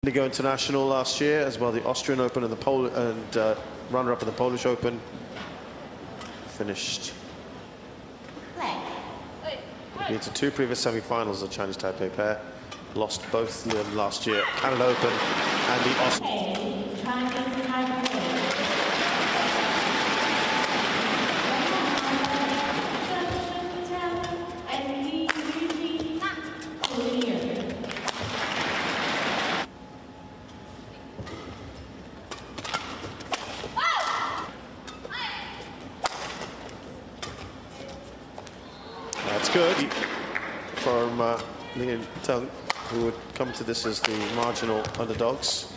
Indigo International last year, as well the Austrian Open and the runner-up in the Polish Open. Finished into 2 previous semi-finals of the Chinese Taipei pair. Lost both of them last year, Canada Open and the Austrian. That's good from Li and Tung, who would come to this as the marginal underdogs.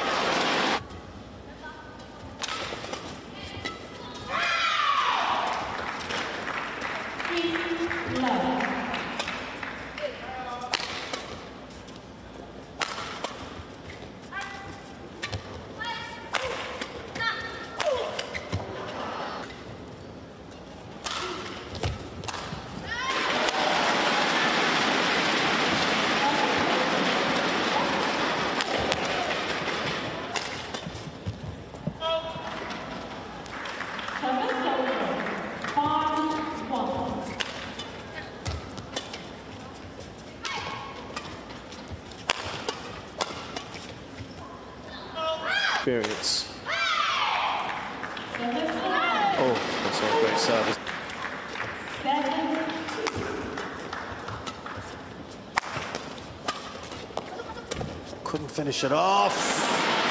Experience. Oh, that's a great service. Couldn't finish it off.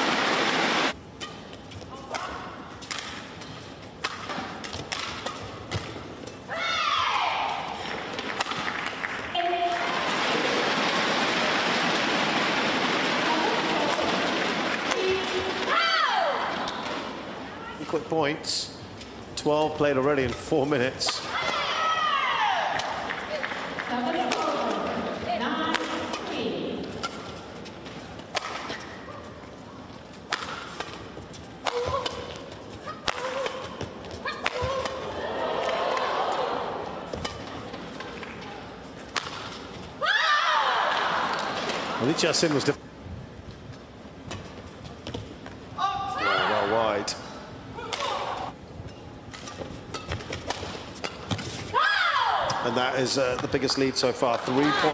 Quick points. 12 played already in 4 minutes. Li Jiaxin was well wide. And that is the biggest lead so far, 3 points.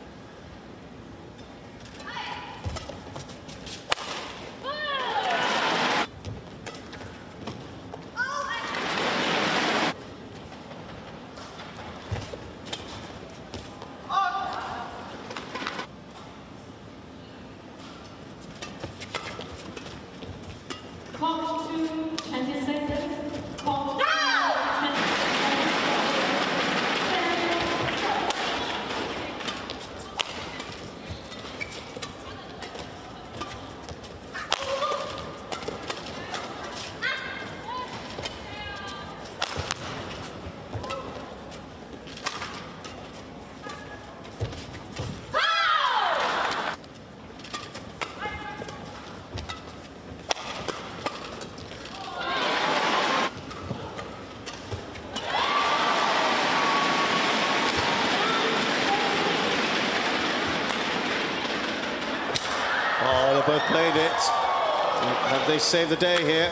Oh, they both played it. Have they saved the day here?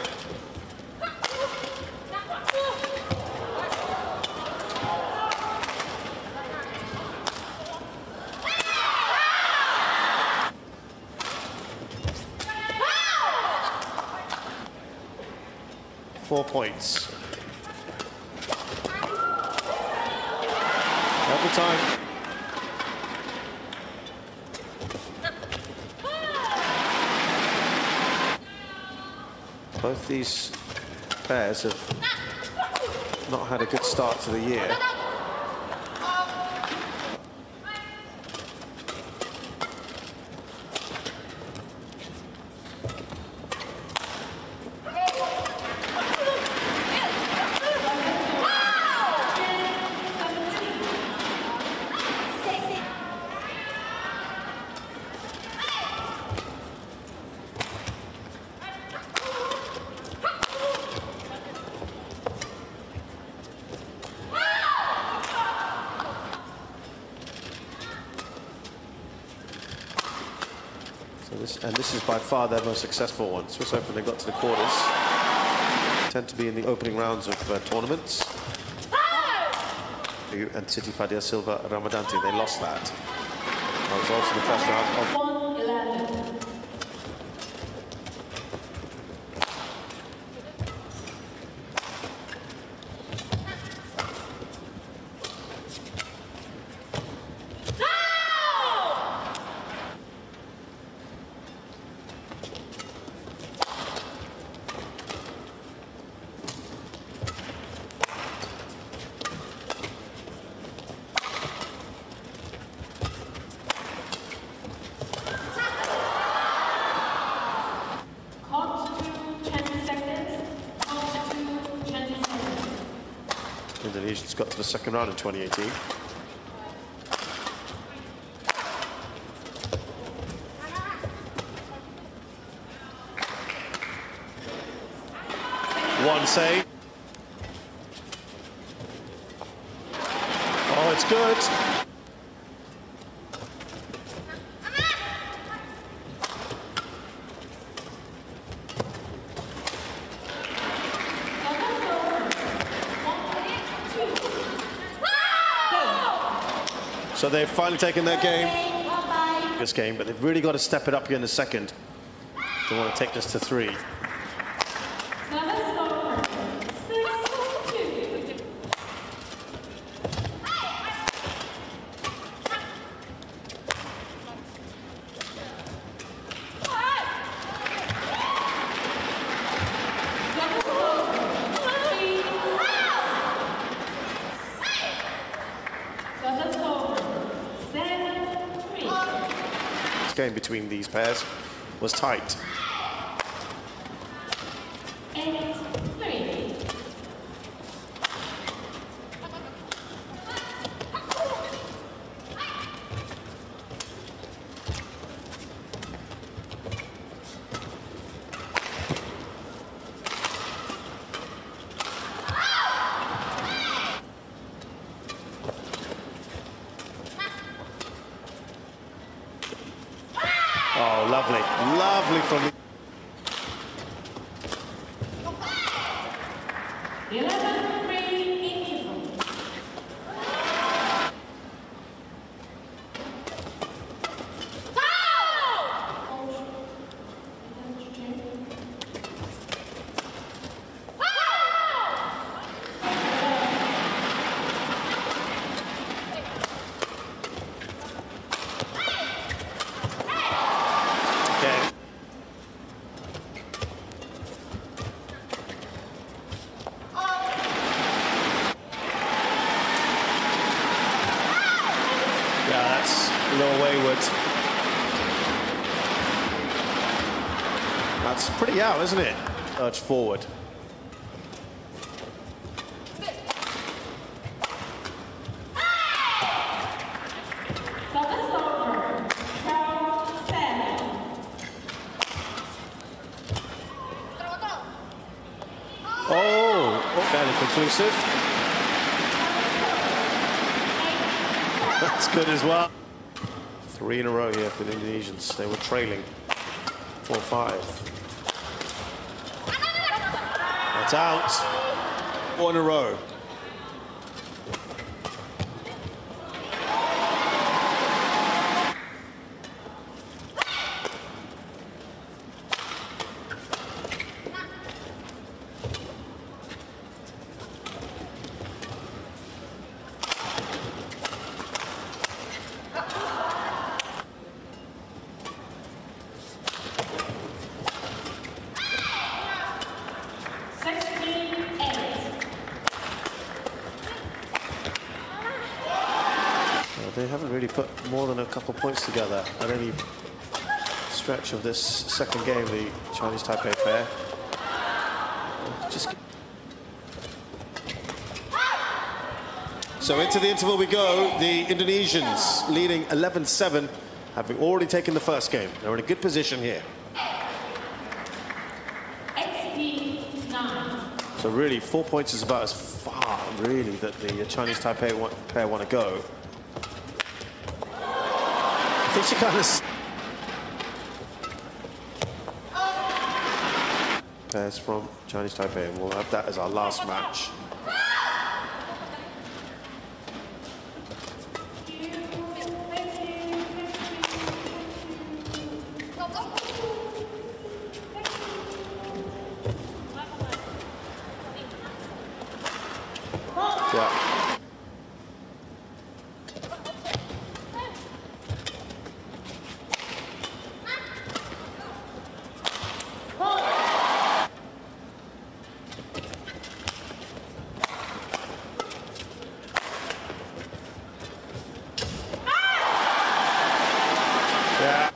Four points. Every time. Both these pairs have not had a good start to the year. and this is by far their most successful one. Swiss Open, they got to the quarters. Tend to be in the opening rounds of tournaments. And Siti Fadia Silva Ramadhanti, they lost that. That was also the first round of 1-11. Indonesians got to the second round in 2018. One save. Oh, it's good. So they've finally taken their game, this game, but they've really got to step it up here in the second. They want to take this to 3. Game between these pairs was tight. 8-3. Oh, lovely, lovely from the... 11-3 interval. A little wayward. That's pretty out, isn't it? Urge forward. Oh, fairly conclusive. That's good as well. 3 in a row here for the Indonesians. They were trailing 4-5. That's out. 4 in a row. They haven't really put more than a couple points together at any stretch of this second game, the Chinese Taipei pair. So into the interval we go. The Indonesians leading 11-7, having already taken the first game. They're in a good position here. So really, 4 points is about as far, really, that the Chinese Taipei pair want to go. I think she kind of... pairs from Chinese Taipei, and we'll have that as our last match. Yeah. Yeah.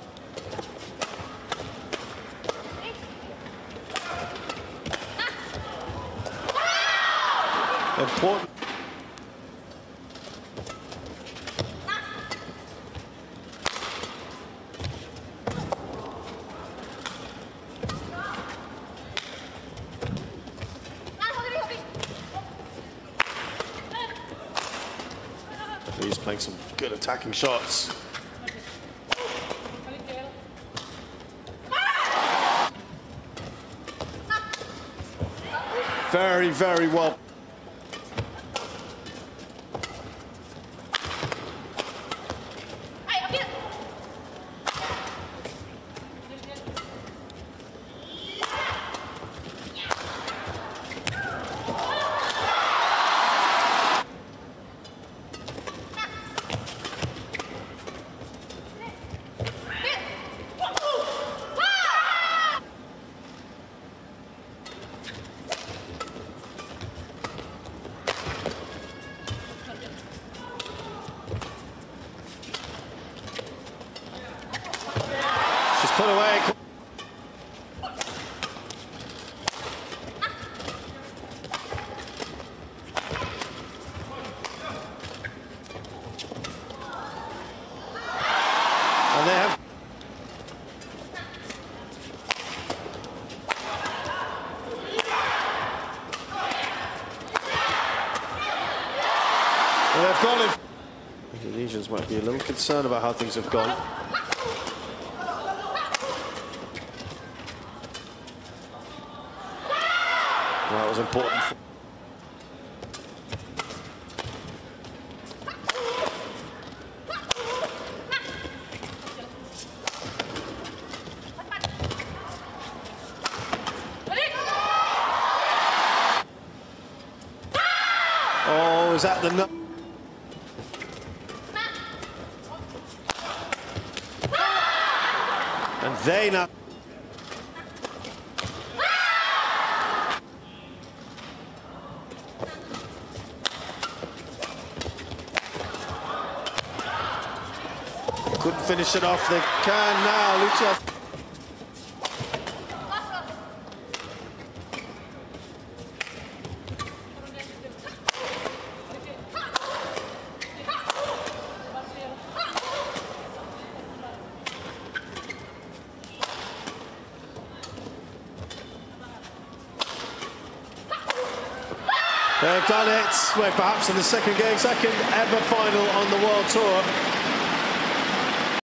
Important. He's playing some good attacking shots. Very, very well. Put away. And they have. And they've gone in. The Indonesians might be a little concerned about how things have gone. That was important. Oh, is that the no? And they now. Couldn't finish it off. They can now. Lucia. They've done it. Well, perhaps in the second ever final on the World Tour.